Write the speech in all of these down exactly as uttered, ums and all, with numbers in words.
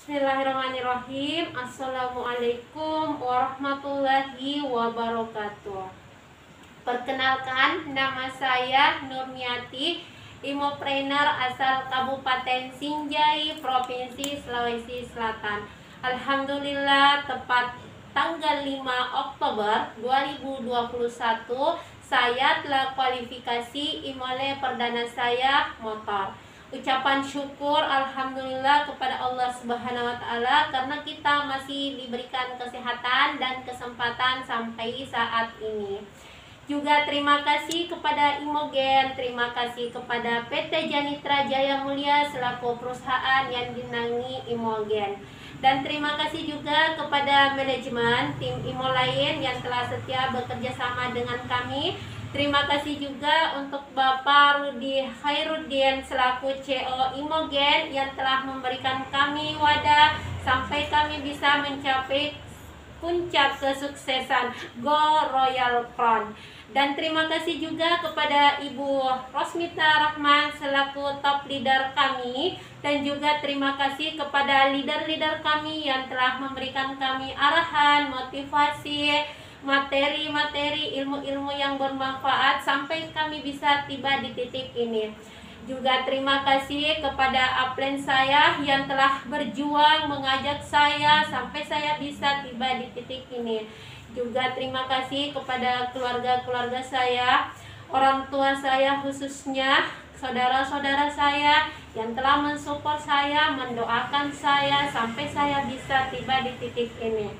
Bismillahirrahmanirrahim. Assalamualaikum warahmatullahi wabarakatuh. Perkenalkan, nama saya Nurmiati, Imopreneur asal Kabupaten Sinjai, Provinsi Sulawesi Selatan. Alhamdulillah, tepat tanggal lima Oktober dua ribu dua puluh satu saya telah kualifikasi Imole perdana saya motor. Ucapan syukur alhamdulillah kepada Allah Subhanahu wa taala karena kita masih diberikan kesehatan dan kesempatan sampai saat ini. Juga terima kasih kepada Imogen, terima kasih kepada P T Janitra Jaya Mulia selaku perusahaan yang dinangi Imogen. Dan terima kasih juga kepada manajemen tim Imo lain yang telah setia bekerja sama dengan kami. Terima kasih juga untuk Bapak Rudi Khairuddin selaku C O Imogen yang telah memberikan kami wadah sampai kami bisa mencapai puncak kesuksesan Go Royal Crown. Dan terima kasih juga kepada Ibu Rosmita Rahman selaku top leader kami, dan juga terima kasih kepada leader-leader kami yang telah memberikan kami arahan, motivasi, materi-materi, ilmu-ilmu yang bermanfaat sampai kami bisa tiba di titik ini. Juga terima kasih kepada upline saya yang telah berjuang mengajak saya sampai saya bisa tiba di titik ini. Juga terima kasih kepada keluarga-keluarga saya, orang tua saya khususnya, saudara-saudara saya yang telah mensupport saya, mendoakan saya sampai saya bisa tiba di titik ini.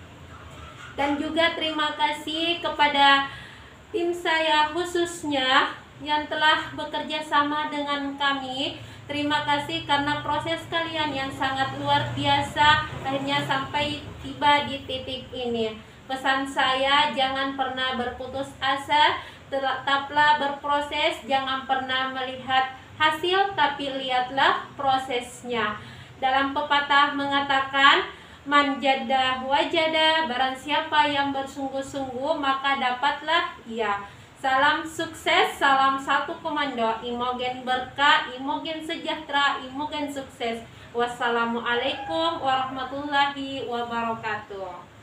Dan juga terima kasih kepada tim saya khususnya yang telah bekerja sama dengan kami. Terima kasih karena proses kalian yang sangat luar biasa akhirnya sampai tiba di titik ini. Pesan saya, jangan pernah berputus asa, tetaplah berproses, jangan pernah melihat hasil tapi lihatlah prosesnya. Dalam pepatah mengatakan, man jada wajada, barang siapa yang bersungguh-sungguh maka dapatlah ia. Salam sukses, salam satu komando, Imogen berkah, Imogen sejahtera, Imogen sukses. Wassalamualaikum warahmatullahi wabarakatuh.